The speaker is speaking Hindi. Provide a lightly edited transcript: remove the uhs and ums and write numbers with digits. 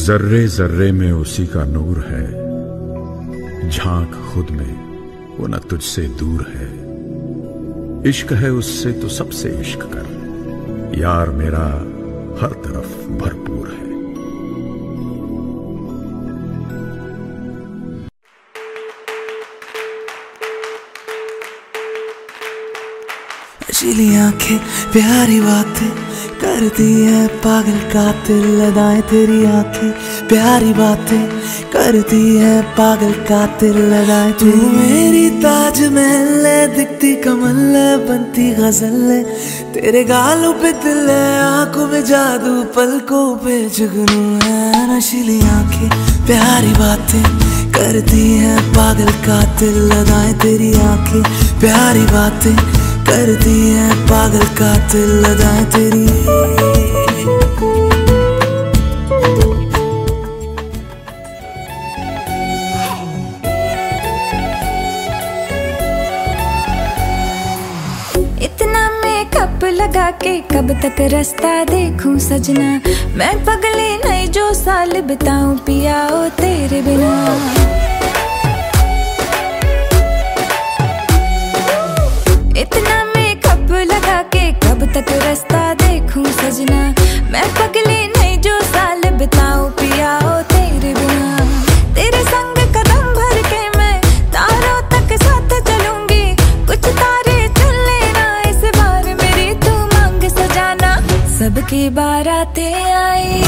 जर्रे जर्रे में उसी का नूर है, झांक खुद में वो न तुझसे दूर है। इश्क है उससे तो सबसे इश्क कर, यार मेरा हर तरफ भरपूर है। नशीली आंखें प्यारी बातें करती है, पागल कातिल अदाएं तेरी आंखें प्यारी बातें करती है, पागल कातिल अदाएं। तू मेरी ताजमहल है, दिखती कमल है, बनती गजल है, तेरे गालों पे दिल है, आंखों में जादू, पलकों पे जुगनू है। नशीली आंखें प्यारी बातें करती है, पागल कातिल अदाएं तेरी आंखें प्यारी बातें करती है, पागल कातिल अदाएं तेरी। इतना मेकअप लगा के कब तक रास्ता देखूं सजना, मैं पगली नहीं जो साल बिताऊं पिया ओ तेरे बिना। इतना मेकअप लगा के कब तक रास्ता देखूं सजना, मैं पगली नहीं जो साल बिताऊं पिया ओ तेरे बिना। तेरे संग कदम भर के मैं तारों तक साथ चलूंगी, कुछ तारे चुन लेना इस बार मेरी तू मांग सजाना। सबकी बारातें आई